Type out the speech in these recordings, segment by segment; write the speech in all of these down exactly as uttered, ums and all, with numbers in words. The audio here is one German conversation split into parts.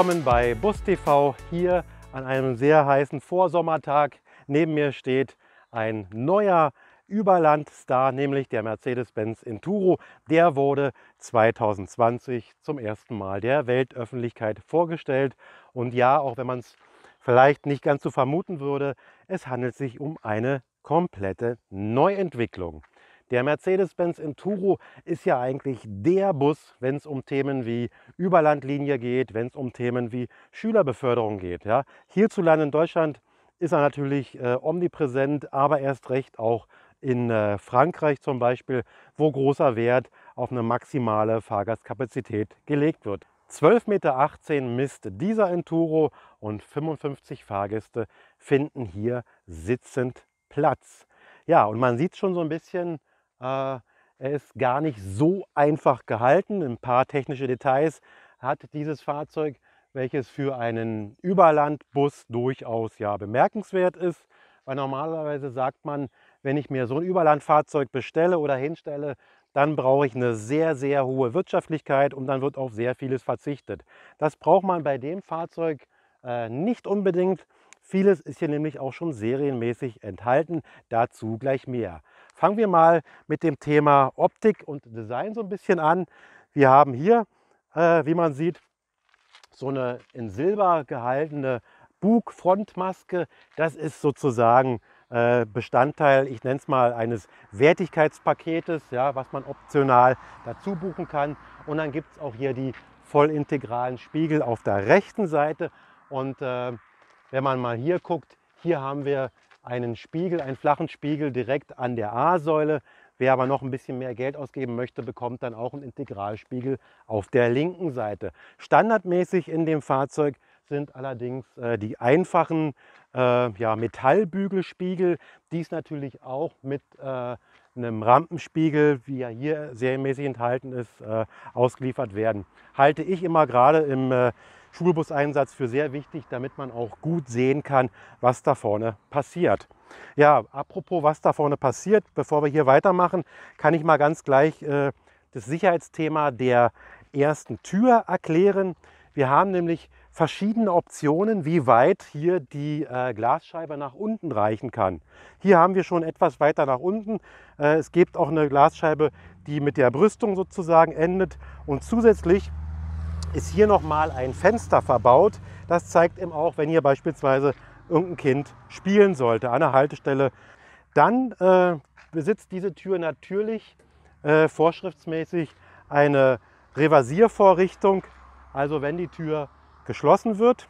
Willkommen bei Bus T V hier an einem sehr heißen Vorsommertag. Neben mir steht ein neuer Überlandstar, nämlich der Mercedes-Benz Inturo. Der wurde zweitausendzwanzig zum ersten Mal der Weltöffentlichkeit vorgestellt. Und ja, auch wenn man es vielleicht nicht ganz so vermuten würde, es handelt sich um eine komplette Neuentwicklung. Der Mercedes-Benz Inturo ist ja eigentlich der Bus, wenn es um Themen wie Überlandlinie geht, wenn es um Themen wie Schülerbeförderung geht. Ja. Hierzulande in Deutschland ist er natürlich äh, omnipräsent, aber erst recht auch in äh, Frankreich zum Beispiel, wo großer Wert auf eine maximale Fahrgastkapazität gelegt wird. zwölf Meter achtzehn misst dieser Inturo und fünfundfünfzig Fahrgäste finden hier sitzend Platz. Ja, und man sieht schon so ein bisschen, äh, er ist gar nicht so einfach gehalten. Ein paar technische Details hat dieses Fahrzeug, welches für einen Überlandbus durchaus ja bemerkenswert ist. Weil normalerweise sagt man, wenn ich mir so ein Überlandfahrzeug bestelle oder hinstelle, dann brauche ich eine sehr, sehr hohe Wirtschaftlichkeit und dann wird auf sehr vieles verzichtet. Das braucht man bei dem Fahrzeug äh, nicht unbedingt. Vieles ist hier nämlich auch schon serienmäßig enthalten, dazu gleich mehr. Fangen wir mal mit dem Thema Optik und Design so ein bisschen an. Wir haben hier, äh, wie man sieht, so eine in Silber gehaltene Bug-Frontmaske. Das ist sozusagen äh, Bestandteil, ich nenne es mal, eines Wertigkeitspaketes, ja, was man optional dazu buchen kann. Und dann gibt es auch hier die vollintegralen Spiegel auf der rechten Seite. Und äh, wenn man mal hier guckt, hier haben wir einen Spiegel, einen flachen Spiegel direkt an der A-Säule. Wer aber noch ein bisschen mehr Geld ausgeben möchte, bekommt dann auch einen Integralspiegel auf der linken Seite. Standardmäßig in dem Fahrzeug sind allerdings äh, die einfachen äh, ja, Metallbügelspiegel. Dies natürlich auch mit äh, einem Rampenspiegel, wie er hier serienmäßig enthalten ist, äh, ausgeliefert werden. Halte ich immer gerade im äh, Schulbuseinsatz für sehr wichtig, damit man auch gut sehen kann, was da vorne passiert. Ja, apropos was da vorne passiert, bevor wir hier weitermachen, kann ich mal ganz gleich äh, das Sicherheitsthema der ersten Tür erklären. Wir haben nämlich verschiedene Optionen, wie weit hier die äh, Glasscheibe nach unten reichen kann. Hier haben wir schon etwas weiter nach unten. Äh, es gibt auch eine Glasscheibe, die mit der Brüstung sozusagen endet, und zusätzlich ist hier nochmal ein Fenster verbaut. Das zeigt eben auch, wenn hier beispielsweise irgendein Kind spielen sollte an der Haltestelle. Dann äh, besitzt diese Tür natürlich äh, vorschriftsmäßig eine Reversiervorrichtung. Also wenn die Tür geschlossen wird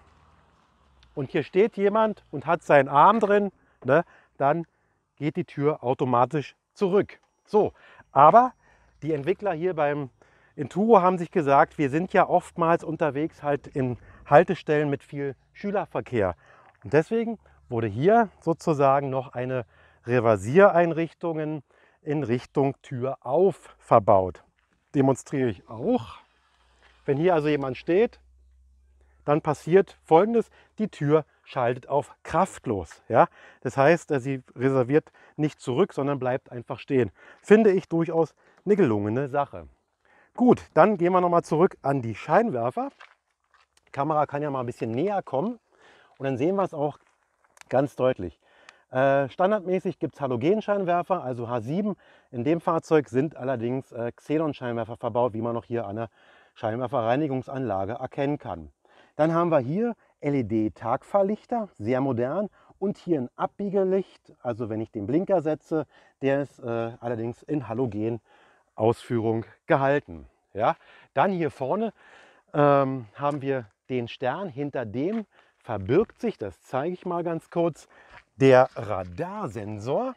und hier steht jemand und hat seinen Arm drin, ne, dann geht die Tür automatisch zurück. So, aber die Entwickler hier beim Inturo haben sich gesagt, wir sind ja oftmals unterwegs halt in Haltestellen mit viel Schülerverkehr. Und deswegen wurde hier sozusagen noch eine Reversiereinrichtung in Richtung Tür auf verbaut. Demonstriere ich auch. Wenn hier also jemand steht, dann passiert Folgendes: Die Tür schaltet auf kraftlos. Ja? Das heißt, sie reserviert nicht zurück, sondern bleibt einfach stehen. Finde ich durchaus eine gelungene Sache. Gut, dann gehen wir nochmal zurück an die Scheinwerfer. Die Kamera kann ja mal ein bisschen näher kommen und dann sehen wir es auch ganz deutlich. Äh, standardmäßig gibt es Halogenscheinwerfer, also H sieben. In dem Fahrzeug sind allerdings äh, Xenon-Scheinwerfer verbaut, wie man noch hier an der Scheinwerferreinigungsanlage erkennen kann. Dann haben wir hier L E D-Tagfahrlichter, sehr modern, und hier ein Abbiegelicht, also wenn ich den Blinker setze, der ist äh, allerdings in Halogen-Ausführung gehalten. Ja? Dann hier vorne ähm, haben wir den Stern, hinter dem verbirgt sich, das zeige ich mal ganz kurz, der Radarsensor.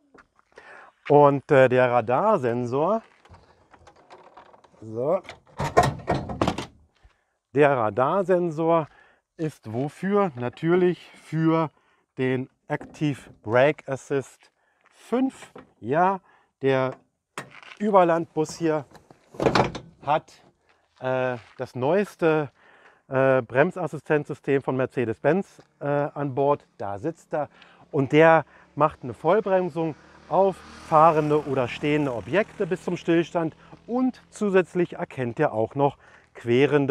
Und äh, der Radarsensor, so, der Radarsensor ist wofür? Natürlich für den Active Brake Assist fünf. Ja, der Überlandbus hier hat äh, das neueste äh, Bremsassistenzsystem von Mercedes-Benz äh, an Bord. Da sitzt er und der macht eine Vollbremsung auf fahrende oder stehende Objekte bis zum Stillstand, und zusätzlich erkennt er auch noch querende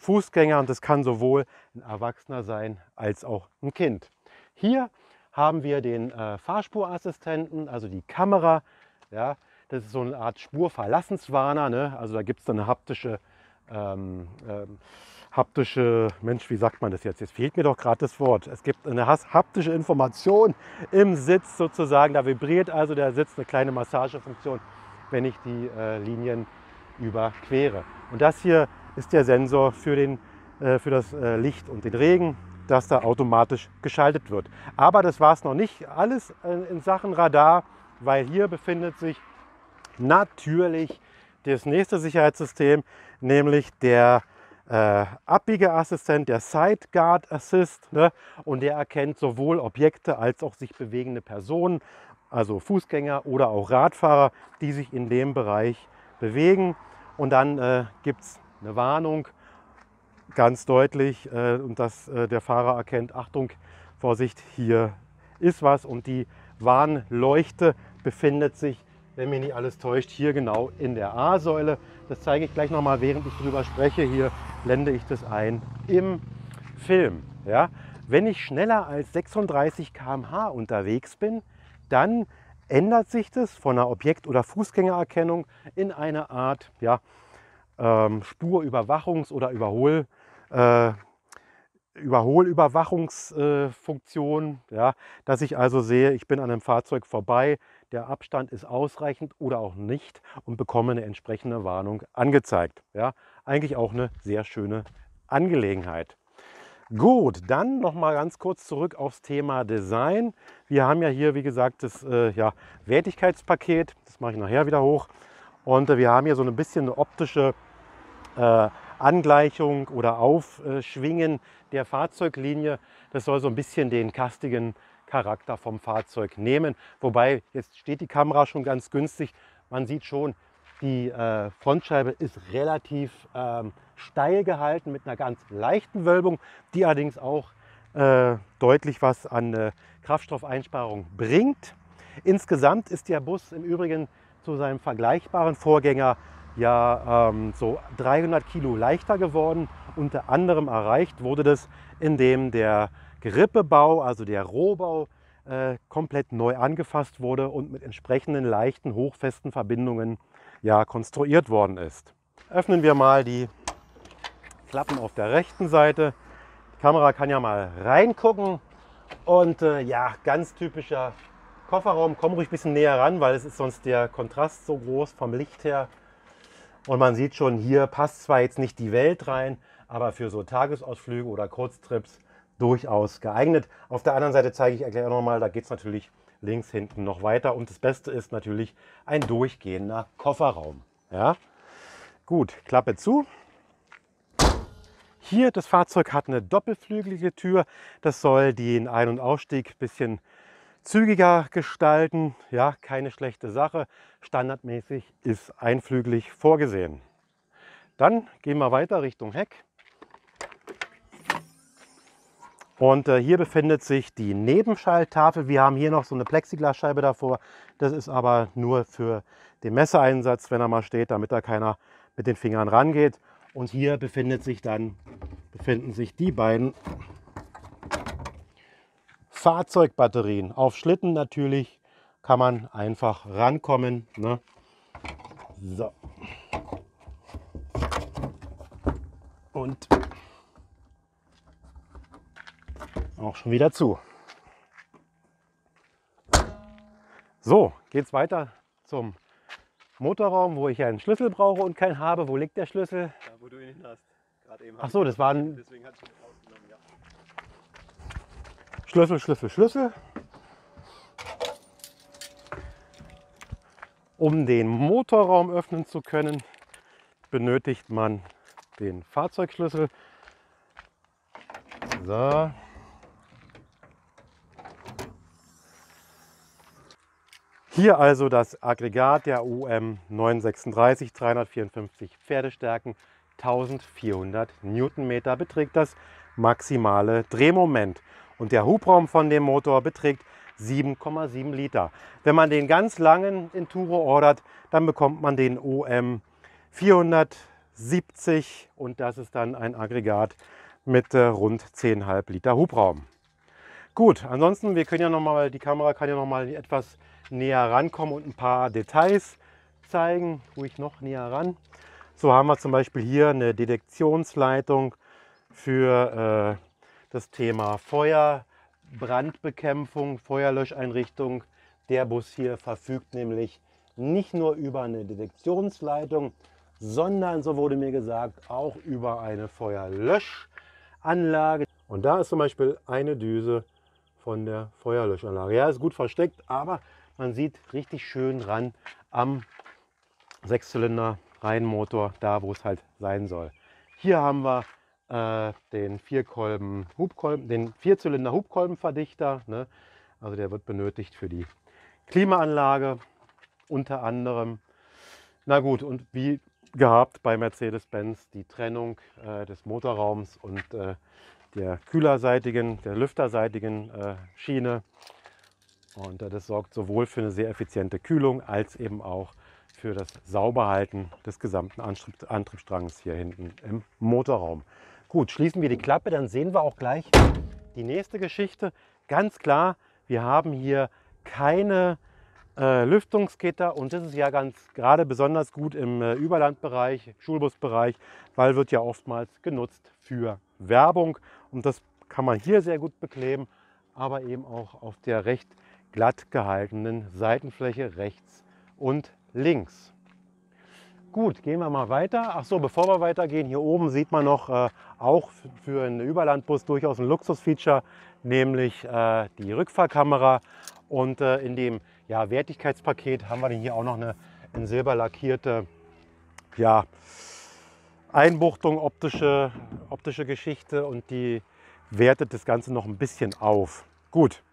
Fußgänger und das kann sowohl ein Erwachsener sein als auch ein Kind. Hier haben wir den äh, Fahrspurassistenten, also die Kamera. Ja, das ist so eine Art Spurverlassenswarner. Ne? Also da gibt es dann eine haptische, ähm, ähm, haptische, Mensch, wie sagt man das jetzt? Jetzt fehlt mir doch gerade das Wort. Es gibt eine haptische Information im Sitz sozusagen. Da vibriert also der Sitz, eine kleine Massagefunktion, wenn ich die äh, Linien überquere. Und das hier ist der Sensor für, den, äh, für das äh, Licht und den Regen, dass da automatisch geschaltet wird. Aber das war es noch nicht alles äh, in Sachen Radar, weil hier befindet sich natürlich das nächste Sicherheitssystem, nämlich der äh, Abbiegeassistent, der Sideguard Assist. Ne? Und der erkennt sowohl Objekte als auch sich bewegende Personen, also Fußgänger oder auch Radfahrer, die sich in dem Bereich bewegen. Und dann äh, gibt es eine Warnung, ganz deutlich, äh, und dass äh, der Fahrer erkennt, Achtung, Vorsicht, hier ist was. Und die Warnleuchte befindet sich, wenn mich nicht alles täuscht, hier genau in der A-Säule. Das zeige ich gleich nochmal, während ich darüber spreche. Hier blende ich das ein im Film. Ja? Wenn ich schneller als sechsunddreißig Kilometer pro Stunde unterwegs bin, dann ändert sich das von einer Objekt- oder Fußgängererkennung in eine Art ja, ähm, Spurüberwachungs- oder Überhol, äh, Überholüberwachungsfunktion, äh, ja, dass ich also sehe, ich bin an einem Fahrzeug vorbei, der Abstand ist ausreichend oder auch nicht und bekomme eine entsprechende Warnung angezeigt. Ja, eigentlich auch eine sehr schöne Angelegenheit. Gut, dann noch mal ganz kurz zurück aufs Thema Design. Wir haben ja hier, wie gesagt, das äh, ja, Wertigkeitspaket. Das mache ich nachher wieder hoch. Und äh, wir haben hier so ein bisschen eine optische äh, Angleichung oder Aufschwingen der Fahrzeuglinie. Das soll so ein bisschen den kastigen Charakter vom Fahrzeug nehmen. Wobei, jetzt steht die Kamera schon ganz günstig. Man sieht schon, die äh, Frontscheibe ist relativ ähm, steil gehalten mit einer ganz leichten Wölbung, die allerdings auch äh, deutlich was an äh, Kraftstoffeinsparung bringt. Insgesamt ist der Bus im Übrigen zu seinem vergleichbaren Vorgänger ja ähm, so dreihundert Kilo leichter geworden. Unter anderem erreicht wurde das, indem der Gerippebau, also der Rohbau, äh, komplett neu angefasst wurde und mit entsprechenden leichten, hochfesten Verbindungen ja, konstruiert worden ist. Öffnen wir mal die Klappen auf der rechten Seite. Die Kamera kann ja mal reingucken und äh, ja, ganz typischer Kofferraum. Komm ruhig ein bisschen näher ran, weil es ist sonst der Kontrast so groß vom Licht her. Und man sieht schon, hier passt zwar jetzt nicht die Welt rein, aber für so Tagesausflüge oder Kurztrips durchaus geeignet. Auf der anderen Seite zeige ich erkläre noch mal, da geht es natürlich links hinten noch weiter. Und das Beste ist natürlich ein durchgehender Kofferraum. Ja? Gut, Klappe zu. Hier, das Fahrzeug hat eine doppelflügelige Tür. Das soll den Ein- und Ausstieg ein bisschen zügiger gestalten. Ja, keine schlechte Sache. Standardmäßig ist einflügelig vorgesehen. Dann gehen wir weiter Richtung Heck. Und äh, hier befindet sich die Nebenschalttafel. Wir haben hier noch so eine Plexiglasscheibe davor. Das ist aber nur für den Messeeinsatz, wenn er mal steht, damit da keiner mit den Fingern rangeht. Und hier befindet sich dann, befinden sich die beiden Fahrzeugbatterien. Auf Schlitten natürlich kann man einfach rankommen. Ne? So. Und auch schon wieder zu. So, geht es weiter zum Motorraum, wo ich einen Schlüssel brauche und keinen habe. Wo liegt der Schlüssel? Da, wo du ihn hin hast. Gerade eben. Ach so, das war ein Deswegen hatte ich ihn rausgenommen, ja. Schlüssel, Schlüssel, Schlüssel. Um den Motorraum öffnen zu können, benötigt man den Fahrzeugschlüssel. So. Hier also das Aggregat der U M neun sechsunddreißig, dreihundertvierundfünfzig Pferdestärken, eintausendvierhundert Newtonmeter beträgt das maximale Drehmoment. Und der Hubraum von dem Motor beträgt sieben Komma sieben Liter. Wenn man den ganz langen Enduro ordert, dann bekommt man den U M vierhundertsechsunddreißig siebzig und das ist dann ein Aggregat mit äh, rund zehn Komma fünf Liter Hubraum. Gut, ansonsten, wir können ja noch mal, die Kamera kann ja noch mal etwas näher rankommen und ein paar Details zeigen. Ruhig noch näher ran. So haben wir zum Beispiel hier eine Detektionsleitung für äh, das Thema Feuer, Brandbekämpfung, Feuerlöscheinrichtung. Der Bus hier verfügt nämlich nicht nur über eine Detektionsleitung, sondern, so wurde mir gesagt, auch über eine Feuerlöschanlage. Und da ist zum Beispiel eine Düse von der Feuerlöschanlage. Ja, ist gut versteckt, aber man sieht richtig schön ran am Sechszylinder Reihenmotor, da wo es halt sein soll. Hier haben wir äh, den Vierkolben Hubkolben, den Vierzylinder Hubkolbenverdichter. Ne? Also der wird benötigt für die Klimaanlage unter anderem. Na gut, und wie gehabt bei Mercedes-Benz die Trennung äh, des Motorraums und äh, der kühlerseitigen, der lüfterseitigen äh, Schiene. Und äh, das sorgt sowohl für eine sehr effiziente Kühlung als eben auch für das Sauberhalten des gesamten Antrieb, Antriebsstranges hier hinten im Motorraum. Gut, schließen wir die Klappe, dann sehen wir auch gleich die nächste Geschichte. Ganz klar, wir haben hier keine äh, Lüftungsgitter und das ist ja ganz gerade besonders gut im äh, Überlandbereich, Schulbusbereich, weil wird ja oftmals genutzt für Werbung und das kann man hier sehr gut bekleben, aber eben auch auf der recht glatt gehaltenen Seitenfläche rechts und links. Gut, gehen wir mal weiter. Ach so, bevor wir weitergehen, hier oben sieht man noch äh, auch für einen Überlandbus durchaus ein Luxusfeature, nämlich äh, die Rückfahrkamera. Und äh, in dem ja, Wertigkeitspaket haben wir dann hier auch noch eine in Silber lackierte ja, Einbuchtung, optische, optische Geschichte und die wertet das Ganze noch ein bisschen auf. Gut,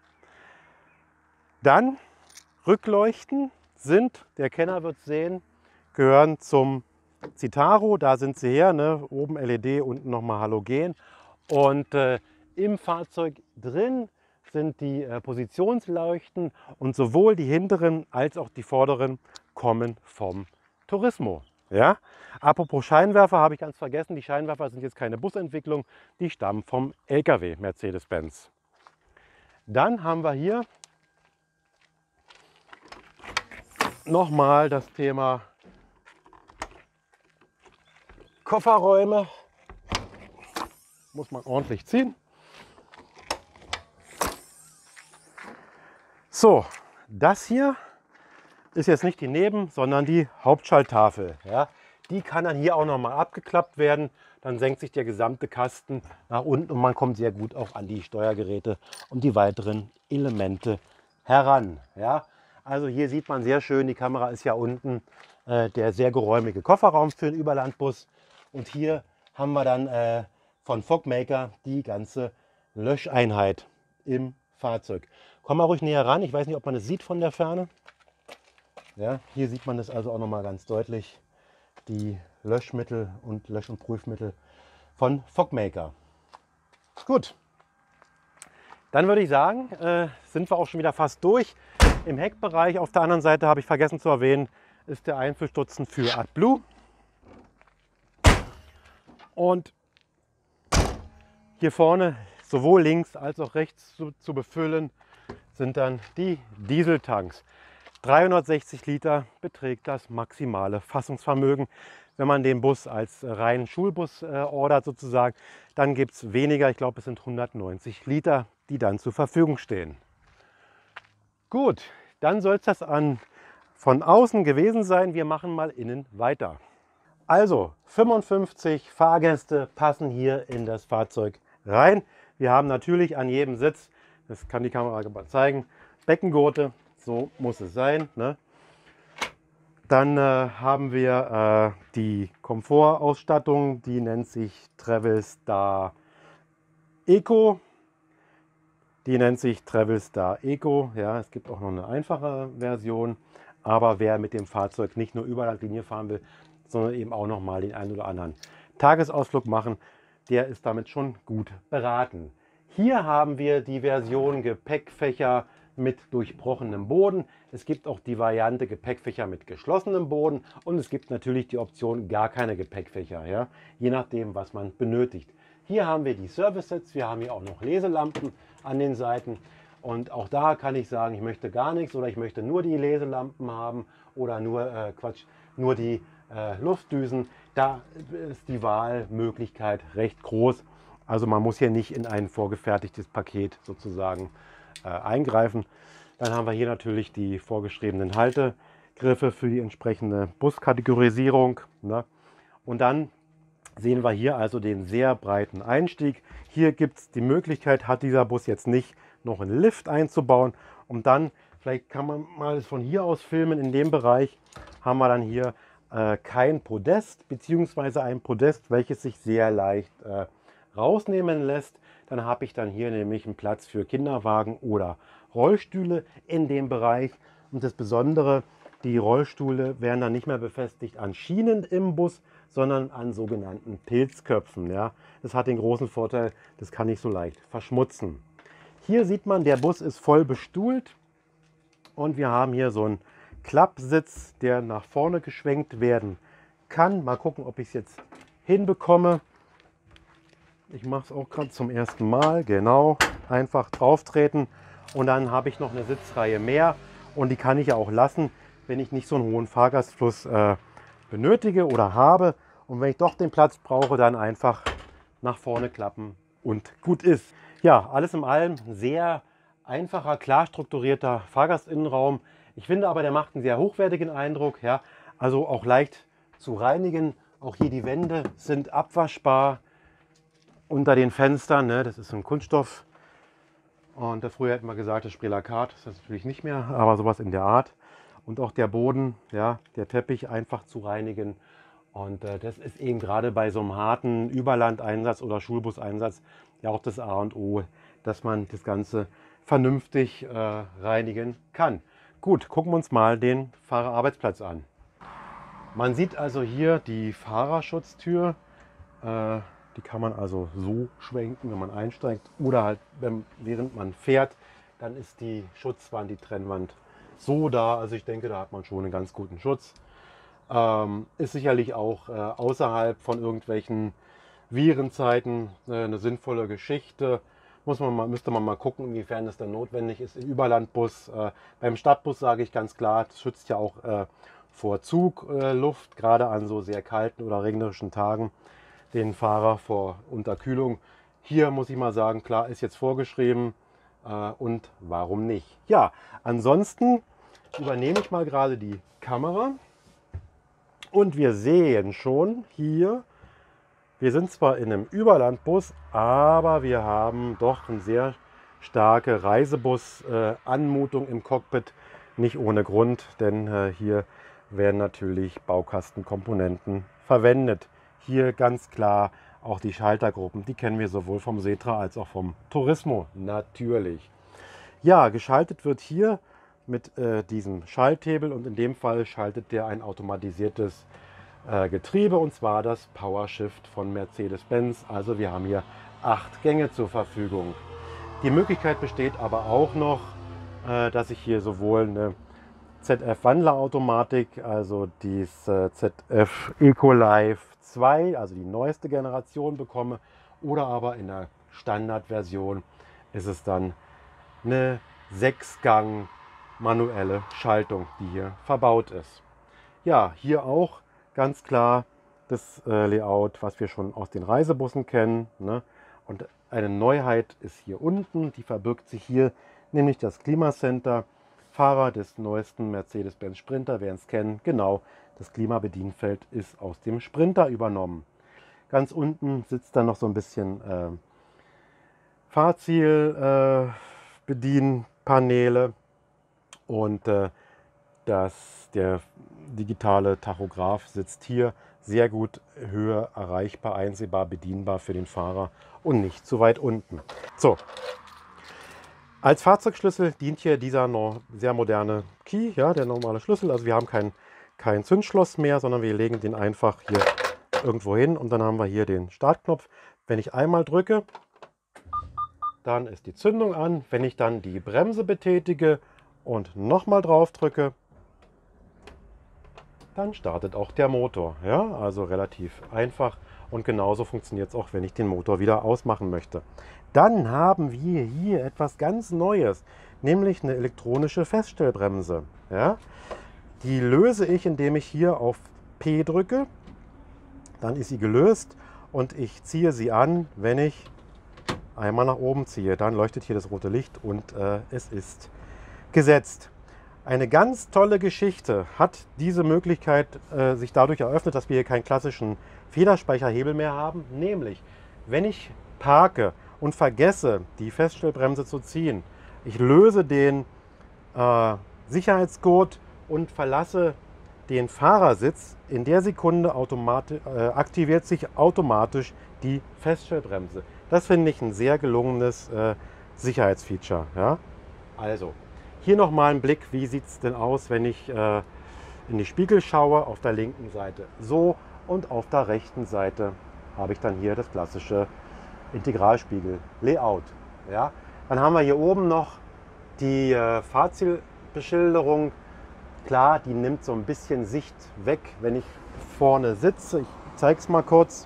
dann Rückleuchten sind, der Kenner wird sehen, gehören zum Citaro, da sind sie her, ne? Oben L E D, unten nochmal Halogen. Und äh, im Fahrzeug drin sind die äh, Positionsleuchten und sowohl die hinteren als auch die vorderen kommen vom Turismo. Ja? Apropos Scheinwerfer, habe ich ganz vergessen, die Scheinwerfer sind jetzt keine Busentwicklung, die stammen vom L K W Mercedes-Benz. Dann haben wir hier nochmal das Thema Kofferräume. Muss man ordentlich ziehen. So, das hier ist jetzt nicht die Neben-, sondern die Hauptschalttafel. Ja, die kann dann hier auch nochmal abgeklappt werden. Dann senkt sich der gesamte Kasten nach unten und man kommt sehr gut auch an die Steuergeräte und die weiteren Elemente heran. Ja, also hier sieht man sehr schön, die Kamera ist ja unten, äh, der sehr geräumige Kofferraum für einen Überlandbus. Und hier haben wir dann äh, von Fogmaker die ganze Löscheinheit im Fahrzeug. Komm mal ruhig näher ran, ich weiß nicht, ob man es sieht von der Ferne. Ja, hier sieht man das also auch noch mal ganz deutlich, die Löschmittel und Lösch- und Prüfmittel von Fogmaker. Gut, dann würde ich sagen, äh, sind wir auch schon wieder fast durch. Im Heckbereich auf der anderen Seite, habe ich vergessen zu erwähnen, ist der Einfüllstutzen für AdBlue. Und hier vorne, sowohl links als auch rechts zu, zu befüllen, sind dann die Dieseltanks. dreihundertsechzig Liter beträgt das maximale Fassungsvermögen. Wenn man den Bus als reinen Schulbus äh, ordert sozusagen, dann gibt es weniger, ich glaube es sind hundertneunzig Liter, die dann zur Verfügung stehen. Gut, dann soll es das an, von außen gewesen sein. Wir machen mal innen weiter. Also fünfundfünfzig Fahrgäste passen hier in das Fahrzeug rein. Wir haben natürlich an jedem Sitz, das kann die Kamera mal zeigen, Beckengurte, so muss es sein. Ne? Dann äh, haben wir äh, die Komfortausstattung, die nennt sich Travelstar Eco. Die nennt sich Travelstar Eco. Ja, es gibt auch noch eine einfache Version, aber wer mit dem Fahrzeug nicht nur Überlandlinie fahren will, sondern eben auch noch mal den einen oder anderen Tagesausflug machen, der ist damit schon gut beraten. Hier haben wir die Version Gepäckfächer mit durchbrochenem Boden. Es gibt auch die Variante Gepäckfächer mit geschlossenem Boden und es gibt natürlich die Option gar keine Gepäckfächer, ja? Je nachdem, was man benötigt. Hier haben wir die Service-Sets, wir haben hier auch noch Leselampen an den Seiten und auch da kann ich sagen, ich möchte gar nichts oder ich möchte nur die Leselampen haben oder nur, äh, Quatsch, nur die äh, Luftdüsen. Da ist die Wahlmöglichkeit recht groß. Also man muss hier nicht in ein vorgefertigtes Paket sozusagen äh, eingreifen. Dann haben wir hier natürlich die vorgeschriebenen Haltegriffe für die entsprechende Buskategorisierung, ne? Und dann sehen wir hier also den sehr breiten Einstieg. Hier gibt es die Möglichkeit, hat dieser Bus jetzt nicht, noch einen Lift einzubauen. Und dann, vielleicht kann man mal von hier aus filmen, in dem Bereich haben wir dann hier äh, kein Podest, beziehungsweise ein Podest, welches sich sehr leicht äh, rausnehmen lässt. Dann habe ich dann hier nämlich einen Platz für Kinderwagen oder Rollstühle in dem Bereich. Und das Besondere, die Rollstühle werden dann nicht mehr befestigt an Schienen im Bus, sondern an sogenannten Pilzköpfen. Ja. Das hat den großen Vorteil, das kann nicht so leicht verschmutzen. Hier sieht man, der Bus ist voll bestuhlt und wir haben hier so einen Klappsitz, der nach vorne geschwenkt werden kann. Mal gucken, ob ich es jetzt hinbekomme. Ich mache es auch gerade zum ersten Mal. Genau, einfach drauf treten und dann habe ich noch eine Sitzreihe mehr und die kann ich ja auch lassen, wenn ich nicht so einen hohen Fahrgastfluss äh, benötige oder habe. Und wenn ich doch den Platz brauche, dann einfach nach vorne klappen und gut ist. Ja, alles in allem ein sehr einfacher, klar strukturierter Fahrgastinnenraum. Ich finde aber, der macht einen sehr hochwertigen Eindruck. Ja, also auch leicht zu reinigen. Auch hier die Wände sind abwaschbar. Unter den Fenstern, ne, das ist ein Kunststoff. Und da früher hätten wir gesagt, das Sprelakat, das ist natürlich nicht mehr, aber sowas in der Art. Und auch der Boden, ja, der Teppich einfach zu reinigen. Und äh, das ist eben gerade bei so einem harten Überlandeinsatz oder Schulbuseinsatz ja auch das A und O, dass man das Ganze vernünftig äh, reinigen kann. Gut, gucken wir uns mal den Fahrerarbeitsplatz an. Man sieht also hier die Fahrerschutztür. Äh, die kann man also so schwenken, wenn man einsteigt. Oder halt, wenn, während man fährt, dann ist die Schutzwand, die Trennwand so da. Also ich denke, da hat man schon einen ganz guten Schutz. Ähm, ist sicherlich auch äh, außerhalb von irgendwelchen Virenzeiten äh, eine sinnvolle Geschichte. Muss man mal, müsste man mal gucken, inwiefern das dann notwendig ist. Im Überlandbus, äh, beim Stadtbus sage ich ganz klar, das schützt ja auch äh, vor Zugluft, äh, gerade an so sehr kalten oder regnerischen Tagen, den Fahrer vor Unterkühlung. Hier muss ich mal sagen, klar, ist jetzt vorgeschrieben äh, und warum nicht? Ja, ansonsten übernehme ich mal gerade die Kamera und wir sehen schon hier, wir sind zwar in einem Überlandbus, aber wir haben doch eine sehr starke Reisebus-Anmutung im Cockpit. Nicht ohne Grund, denn äh, hier werden natürlich Baukastenkomponenten verwendet. Hier ganz klar auch die Schaltergruppen, die kennen wir sowohl vom Setra als auch vom Turismo natürlich. Ja, geschaltet wird hier mit äh, diesem Schalthebel und in dem Fall schaltet der ein automatisiertes äh, Getriebe und zwar das PowerShift von Mercedes-Benz. Also wir haben hier acht Gänge zur Verfügung. Die Möglichkeit besteht aber auch noch, äh, dass ich hier sowohl eine Z F-Wandlerautomatik, also die äh, Z F EcoLife zwei, also die neueste Generation bekomme, oder aber in der Standardversion ist es dann eine Sechsgang manuelle Schaltung, die hier verbaut ist. Ja, hier auch ganz klar das äh, Layout, was wir schon aus den Reisebussen kennen, ne? Und eine Neuheit ist hier unten, die verbirgt sich hier, nämlich das Klimacenter. Fahrer des neuesten Mercedes-Benz Sprinter werden es kennen. Genau, das Klimabedienfeld ist aus dem Sprinter übernommen. Ganz unten sitzt dann noch so ein bisschen äh, Fahrzielbedienpaneele äh, und äh, das, der digitale Tachograph sitzt hier sehr gut Höhe erreichbar, einsehbar, bedienbar für den Fahrer und nicht zu weit unten. So. Als Fahrzeugschlüssel dient hier dieser noch sehr moderne Key, ja, der normale Schlüssel. Also wir haben kein, kein Zündschloss mehr, sondern wir legen den einfach hier irgendwo hin und dann haben wir hier den Startknopf. Wenn ich einmal drücke, dann ist die Zündung an. Wenn ich dann die Bremse betätige und nochmal drauf drücke, dann startet auch der Motor. Ja, also relativ einfach und genauso funktioniert es auch, wenn ich den Motor wieder ausmachen möchte. Dann haben wir hier etwas ganz Neues, nämlich eine elektronische Feststellbremse. Ja, die löse ich, indem ich hier auf P drücke. Dann ist sie gelöst und ich ziehe sie an, wenn ich einmal nach oben ziehe. Dann leuchtet hier das rote Licht und äh, es ist gesetzt. Eine ganz tolle Geschichte hat diese Möglichkeit äh, sich dadurch eröffnet, dass wir hier keinen klassischen Federspeicherhebel mehr haben. Nämlich, wenn ich parke und vergesse, die Feststellbremse zu ziehen, ich löse den äh, Sicherheitsgurt und verlasse den Fahrersitz, in der Sekunde automatisch, äh, aktiviert sich automatisch die Feststellbremse. Das finde ich ein sehr gelungenes äh, Sicherheitsfeature. Ja? Also, hier nochmal ein Blick, wie sieht es denn aus, wenn ich äh, in die Spiegel schaue, auf der linken Seite so und auf der rechten Seite habe ich dann hier das klassische Integralspiegel-Layout. Ja? Dann haben wir hier oben noch die äh, Fahrzielbeschilderung. Klar, die nimmt so ein bisschen Sicht weg, wenn ich vorne sitze. Ich zeige es mal kurz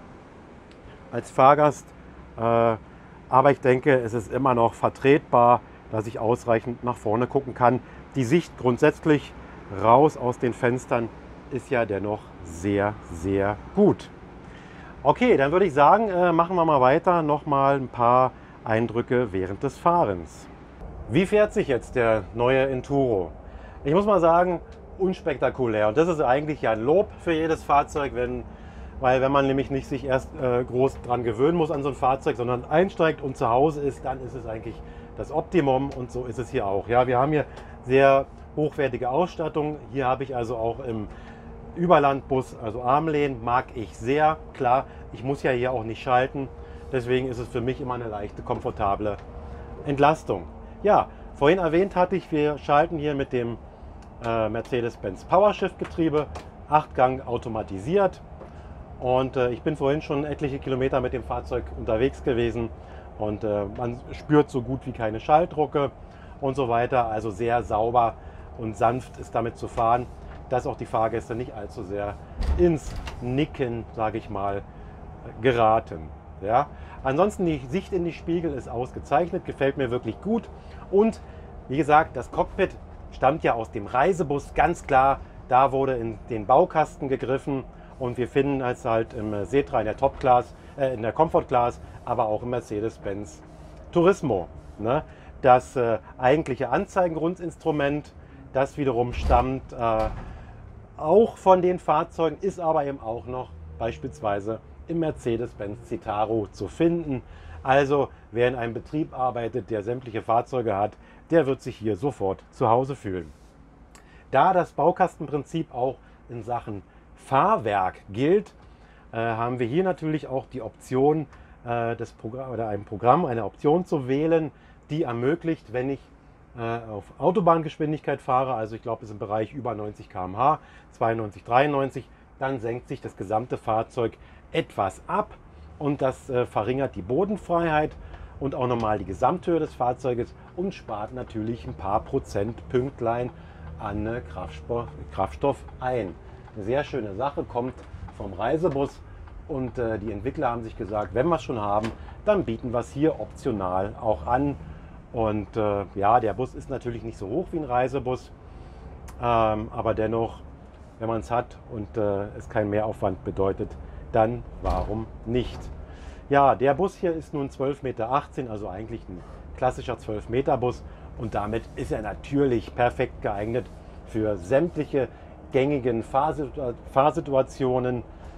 als Fahrgast. Äh, aber ich denke, es ist immer noch vertretbar, dass ich ausreichend nach vorne gucken kann. Die Sicht grundsätzlich raus aus den Fenstern ist ja dennoch sehr, sehr gut. Okay, dann würde ich sagen, äh, machen wir mal weiter. Nochmal ein paar Eindrücke während des Fahrens. Wie fährt sich jetzt der neue Enduro? Ich muss mal sagen, unspektakulär. Und das ist eigentlich ja ein Lob für jedes Fahrzeug, wenn, weil wenn man nämlich nicht sich erst äh, groß dran gewöhnen muss an so ein Fahrzeug, sondern einsteigt und zu Hause ist, dann ist es eigentlich das Optimum und so ist es hier auch. Ja, wir haben hier sehr hochwertige Ausstattung. Hier habe ich also auch im Überlandbus, also Armlehnen, mag ich sehr. Klar, ich muss ja hier auch nicht schalten. Deswegen ist es für mich immer eine leichte, komfortable Entlastung. Ja, vorhin erwähnt hatte ich, wir schalten hier mit dem äh, Mercedes-Benz PowerShift-Getriebe, Achtgang automatisiert. Und äh, ich bin vorhin schon etliche Kilometer mit dem Fahrzeug unterwegs gewesen. Und äh, man spürt so gut wie keine Schalldrucke und so weiter. Also sehr sauber und sanft ist damit zu fahren, dass auch die Fahrgäste nicht allzu sehr ins Nicken, sage ich mal, geraten. Ja? Ansonsten die Sicht in die Spiegel ist ausgezeichnet, gefällt mir wirklich gut. Und wie gesagt, das Cockpit stammt ja aus dem Reisebus, ganz klar. Da wurde in den Baukasten gegriffen und wir finden es halt im Setra in der Top Class, äh, in der Comfort Class, aber auch im Mercedes-Benz Turismo. Ne? Das äh, eigentliche Anzeigengrundinstrument, das wiederum stammt äh, auch von den Fahrzeugen, ist aber eben auch noch beispielsweise im Mercedes-Benz Citaro zu finden. Also wer in einem Betrieb arbeitet, der sämtliche Fahrzeuge hat, der wird sich hier sofort zu Hause fühlen. Da das Baukastenprinzip auch in Sachen Fahrwerk gilt, äh, haben wir hier natürlich auch die Option, äh, des Programm, oder ein Programm, eine Option zu wählen, die ermöglicht, wenn ich äh, auf Autobahngeschwindigkeit fahre, also ich glaube, es ist im Bereich über neunzig Kilometer pro Stunde, zweiundneunzig, dreiundneunzig, dann senkt sich das gesamte Fahrzeug etwas ab und das äh, verringert die Bodenfreiheit und auch nochmal die Gesamthöhe des Fahrzeuges und spart natürlich ein paar Prozentpünktlein an äh, Kraftstoff, Kraftstoff ein. Eine sehr schöne Sache, kommt vom Reisebus und äh, die Entwickler haben sich gesagt, wenn wir es schon haben, dann bieten wir es hier optional auch an. Und äh, ja, der Bus ist natürlich nicht so hoch wie ein Reisebus, ähm, aber dennoch, wenn man es hat und äh, es keinen Mehraufwand bedeutet, dann warum nicht? Ja, der Bus hier ist nun zwölf Meter achtzehn, also eigentlich ein klassischer zwölf Meter Bus und damit ist er natürlich perfekt geeignet für sämtliche gängigen Fahrsitu- Fahrsituationen,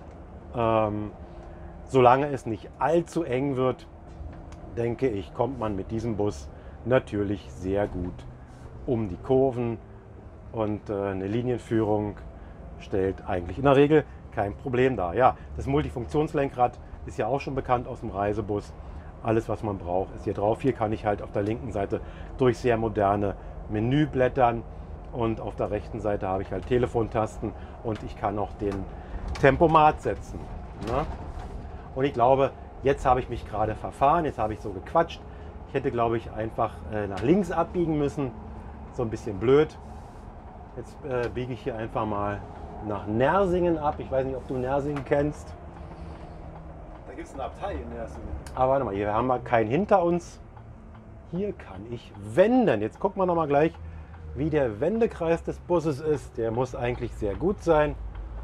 ähm, solange es nicht allzu eng wird, denke ich, kommt man mit diesem Bus natürlich sehr gut um die Kurven und äh, eine Linienführung stellt eigentlich in der Regel kein Problem dar. Ja, das Multifunktionslenkrad ist ja auch schon bekannt aus dem Reisebus. Alles, was man braucht, ist hier drauf. Hier kann ich halt auf der linken Seite durch sehr moderne Menü blättern und auf der rechten Seite habe ich halt Telefontasten und ich kann auch den Tempomat setzen. Ne? Und ich glaube, jetzt habe ich mich gerade verfahren, jetzt habe ich so gequatscht. hätte, glaube ich, einfach äh, nach links abbiegen müssen. So ein bisschen blöd. Jetzt äh, biege ich hier einfach mal nach Nersingen ab. Ich weiß nicht, ob du Nersingen kennst. Da gibt es eine Abtei in Nersingen. Aber warte mal, hier haben wir keinen hinter uns. Hier kann ich wenden. Jetzt gucken wir noch mal gleich, wie der Wendekreis des Busses ist. Der muss eigentlich sehr gut sein.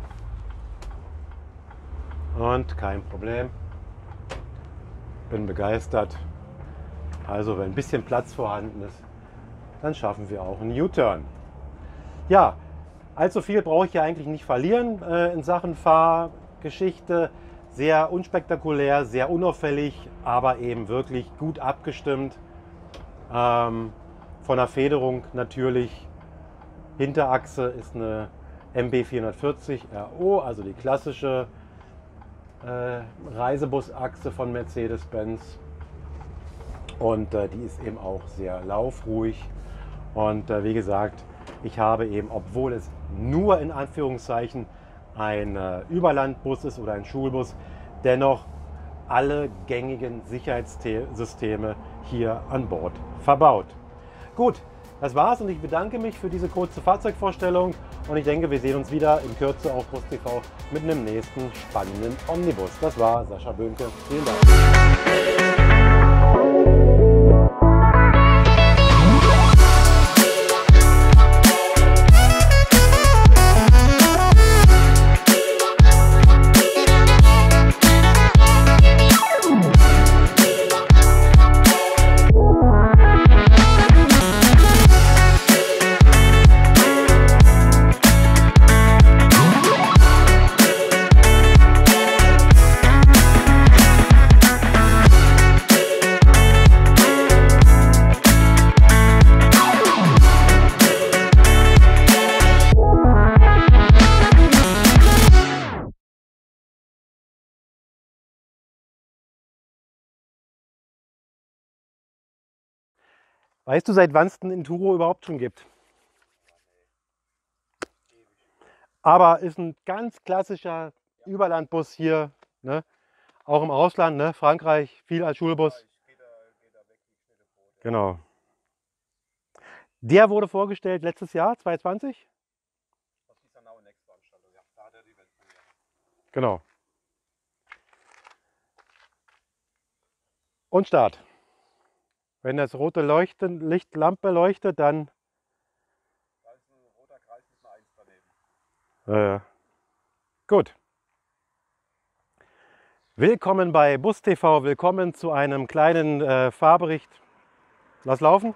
Und kein Problem. Bin begeistert. Also wenn ein bisschen Platz vorhanden ist, dann schaffen wir auch einen U-Turn. Ja, allzu viel brauche ich ja eigentlich nicht verlieren äh, in Sachen Fahrgeschichte. Sehr unspektakulär, sehr unauffällig, aber eben wirklich gut abgestimmt. Ähm, von der Federung natürlich. Hinterachse ist eine M B vierhundertvierzig R O, also die klassische äh, Reisebusachse von Mercedes-Benz. Und äh, die ist eben auch sehr laufruhig. Und äh, wie gesagt, ich habe eben, obwohl es nur in Anführungszeichen ein äh, Überlandbus ist oder ein Schulbus, dennoch alle gängigen Sicherheitssysteme hier an Bord verbaut. Gut, das war's und ich bedanke mich für diese kurze Fahrzeugvorstellung und ich denke, wir sehen uns wieder in Kürze auf Bus T V mit einem nächsten spannenden Omnibus. Das war Sascha Böhnke. Vielen Dank. Weißt du, seit wann es den Inturo überhaupt schon gibt? Aber ist ein ganz klassischer Überlandbus hier, ne? Auch im Ausland, ne? Frankreich, viel als Schulbus. Genau. Der wurde vorgestellt letztes Jahr, zwanzig zwanzig? Genau. Und Start. Wenn das rote Leuchten, Lichtlampe leuchtet, dann. Da ist ein roter Kreis mit einer eins daneben. Äh, gut. Willkommen bei Bus T V, willkommen zu einem kleinen äh, Fahrbericht. Lass laufen.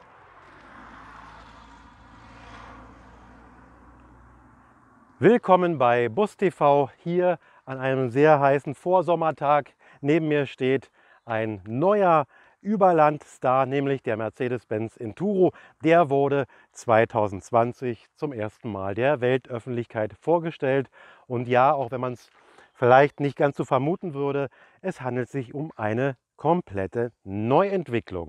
Willkommen bei Bus T V hier an einem sehr heißen Vorsommertag. Neben mir steht ein neuer Überlandstar, nämlich der Mercedes-Benz Inturo. Der wurde zweitausendzwanzig zum ersten Mal der Weltöffentlichkeit vorgestellt. Und ja, auch wenn man es vielleicht nicht ganz so vermuten würde, es handelt sich um eine komplette Neuentwicklung.